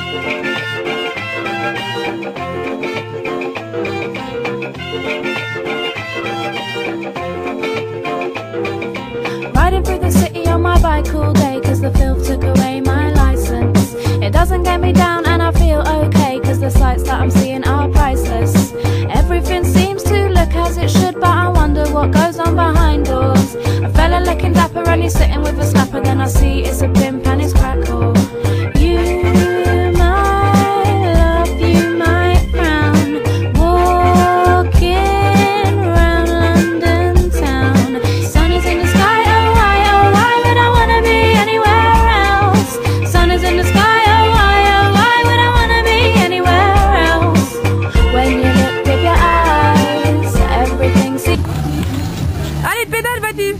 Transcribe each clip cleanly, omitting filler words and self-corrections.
Riding through the city on my bike all day, cause the filth took away my license. It doesn't get me down and I feel okay, cause the sights that I'm seeing are priceless. Everything seems to look as it should, but I wonder what goes on behind doors. A fella looking dapper and he's sitting with a snapper, then I see it's a pimp and his crack whore. You might love, you might frown, walking round London town. Sun is in the sky, oh why would I wanna be anywhere else? Sun is in the sky, oh why would I wanna be anywhere else? When you look with your eyes, everything seems... Allez, pédale, vas-y.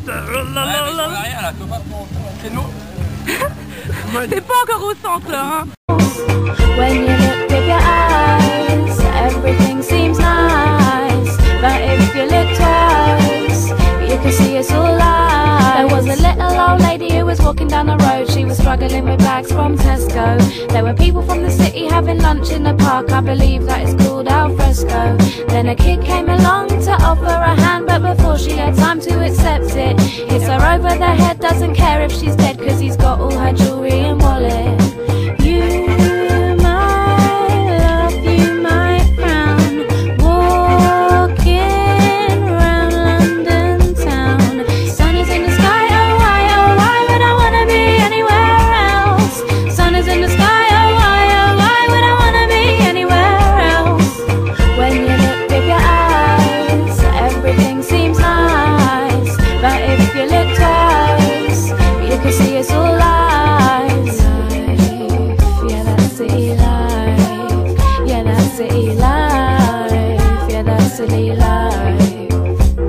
T'es pas encore au centre là, hein. When you look with your eyes, everything seems nice. But if you look twice, you can see it's all lies. There was a little old lady who was walking down the road. She was struggling with bags from Tesco. There were people from the city having lunch in the park. I believe that it's called al fresco. Then a kid came along to offer a hand, but before she had time to accept it, hits her over the head, doesn't care if she's dead, cause he's got all her jewelry and wallet. You might love, you might frown, walking round London town. Sun is in the sky, oh why would I wanna be anywhere else? Sun is in the sky, oh why would I wanna be anywhere else? When you look with your eyes, everything seems nice. But if you look twice, you can see it's all lies. Yeah, that's city life. Yeah, that's city life. Yeah, that's city life.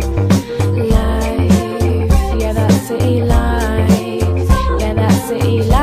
Life. Yeah, that's city life. Yeah, that's city life.